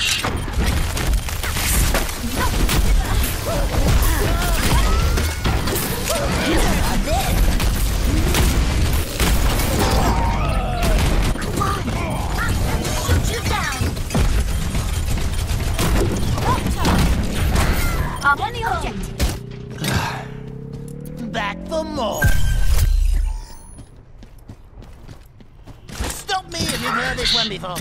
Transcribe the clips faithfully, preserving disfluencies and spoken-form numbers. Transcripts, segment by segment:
Back for more. Stop me if you've heard this one before.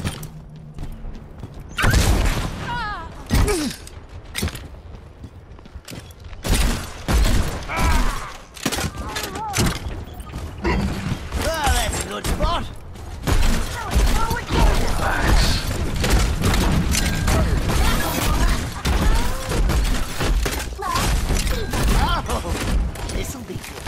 Oh, that's a good spot. This'll be good.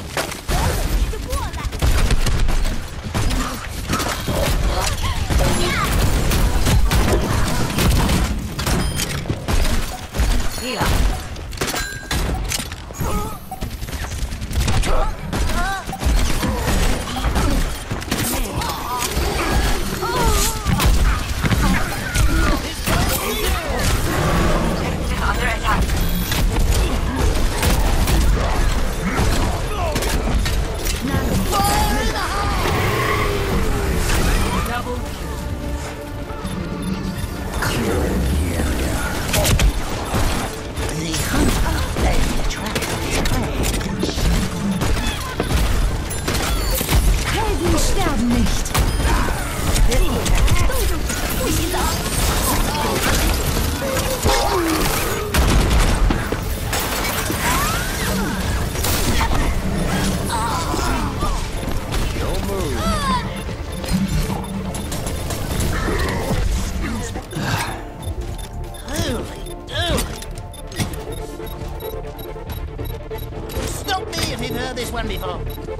This one before.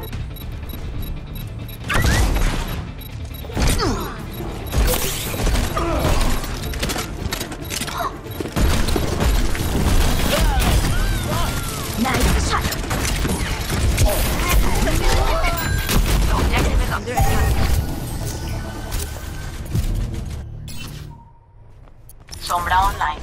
Nice shot. Objective is under attack. Sombra online.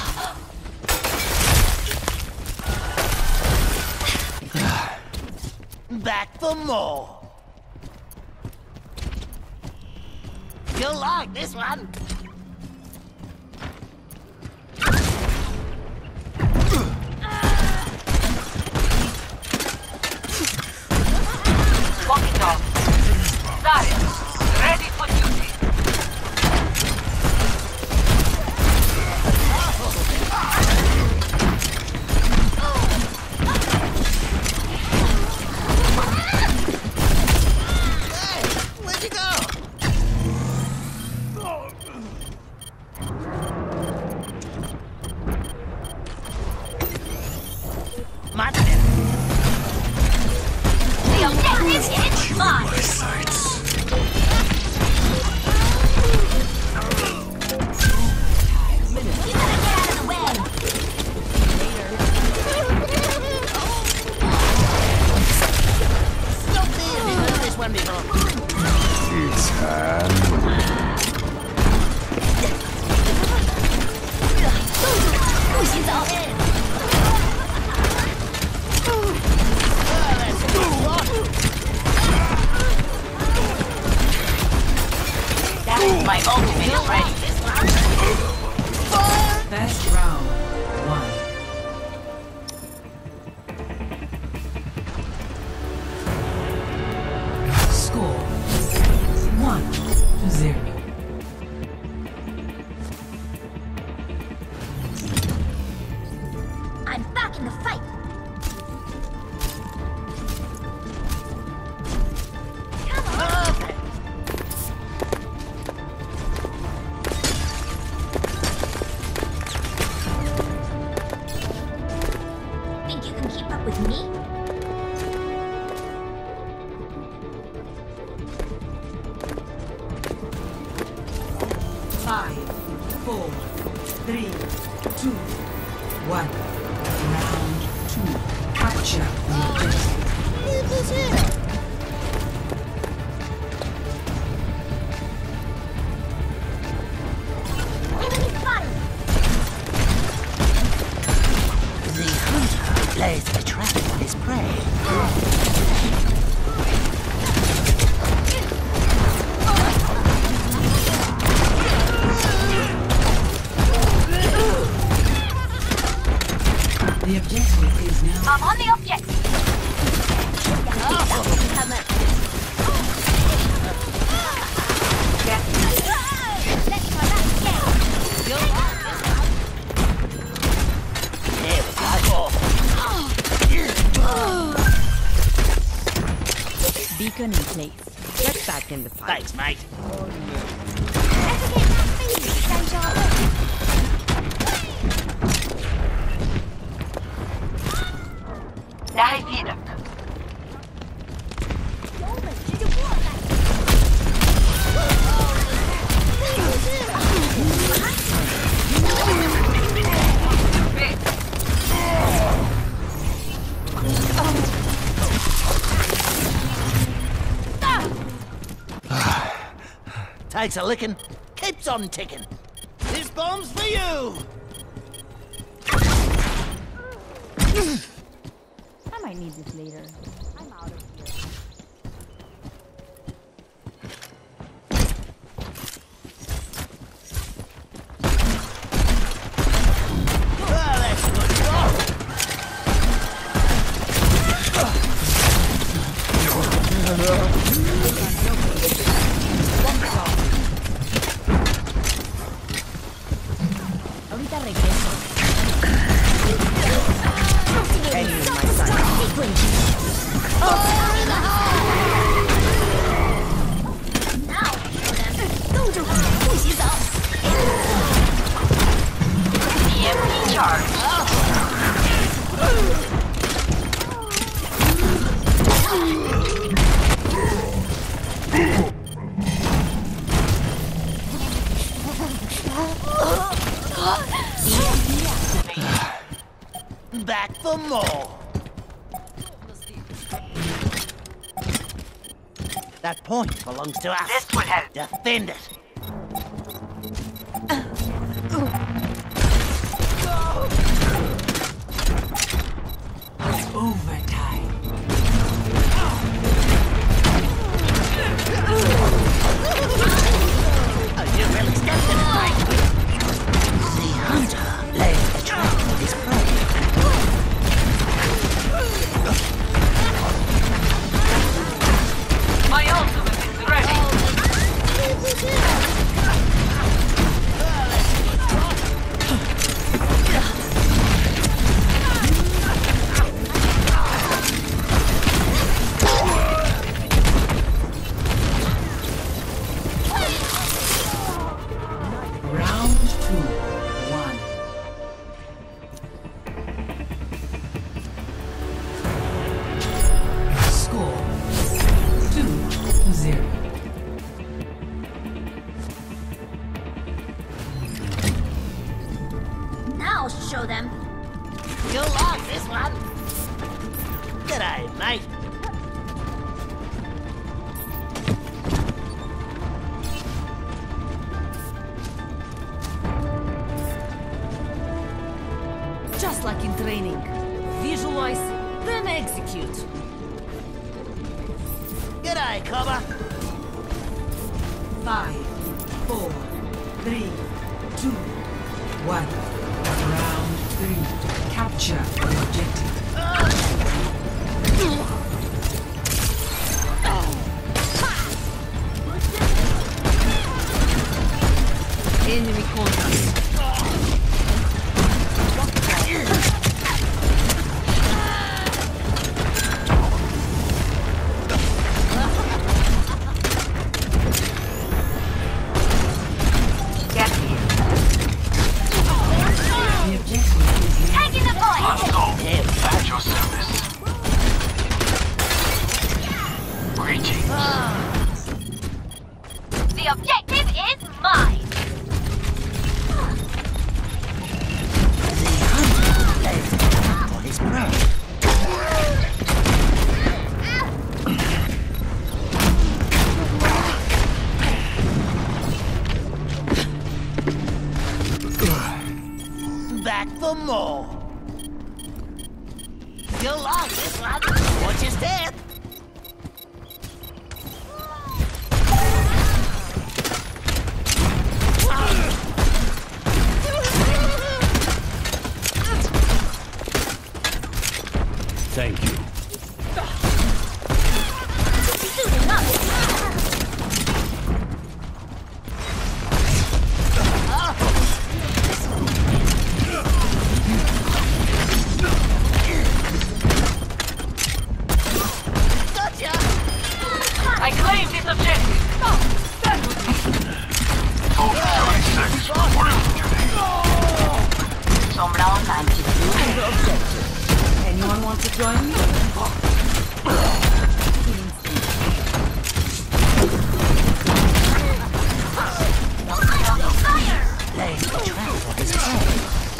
Back for more. You'll like this one. Walking dog. Darius, ready for duty. Where'd you go? My turn. The objective is mine. You gotta get out of the way. Stop me if you've heard this one before. It's hand. Who's all in? My ultimate is ready. Best round one. Score one to zero. I'm back in the fight. With me? Five, four, three, two, one. Round two. Capture the objective. Leave this here. Enemy fire! The objective is now. I'm on the objective. Let's try that again. Beacon in place. Get back in the fight. Thanks, mate. Ever get that feeling, deja vu? نهايتينك. Takes a licking, keeps on ticking. This bomb's for you! I might need this later. I'm out of here. Well, that's a good shot. Ahorita regreso. Can you, my E M P charge. Back for more. That point belongs to us. This will help. Defend it. Overtime. Oh, you really stepped in it, mate. The hunter lays the trap for his prey. My ultimate is ready. Round two. One. Score. Two to zero. Now I'll show them. You'll like this one. G'day, mate. Just like in training. Visualize, then execute. G'day, cobber. Five, four, three, two, one. Round three. Capture the objective. Enemy contact. Get here. The objective is now. Taking the point. Let's go. Yeah. At your service. Greetings. The objective is mine. The hunter lays the trap for his prey. Back for more. You'll like this one. Watch your step. Want to join me? Laying the trap for his prey.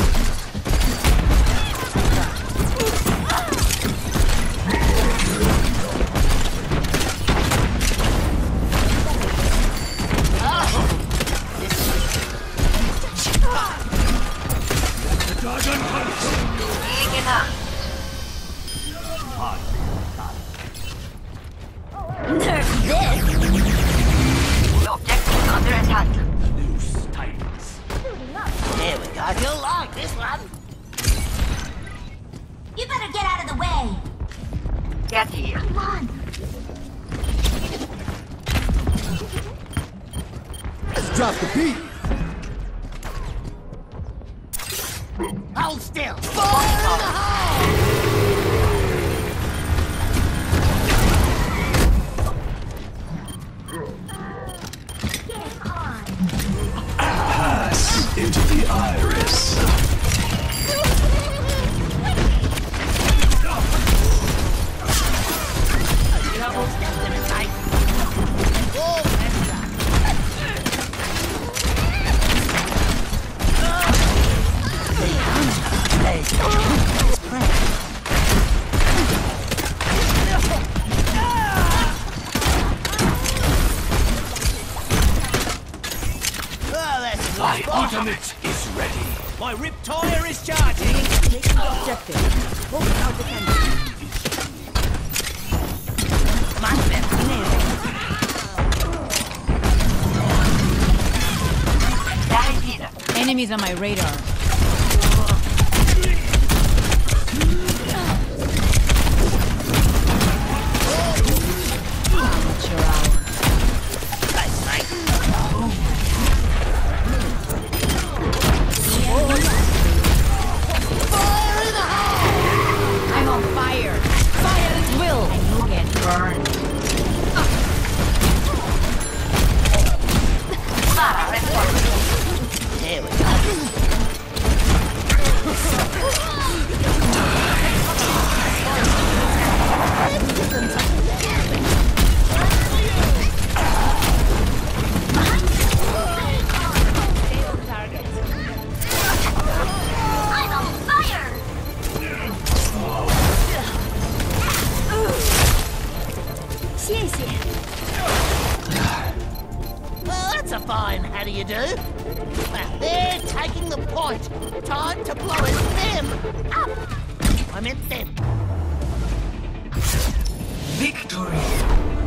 Objective under attack. Loose titans. There we go. You'll like this one. You better get out of the way. Get here. Come on. Let's drop the beat. Hold still. Fire in the hole! Get on. Pass into the iris. Double stepped in it, mate. Oh, that's right. The hunter lays the trap for his prey. Oh, that's My right. ultimate is ready. My rip tire is charging. Taking the objective. Hold it out defending. Much better. Nailed it. That is either. Enemies on my radar. Amateur hour. Thanks, mate. Fire in the hole! I'm on fire. Fire at will. And you get burned. Clara, report. There we go. I'm on fire. Well, that's a fine how do you do. Well, they're taking the point. Time to blow it them up. I meant them. Victory.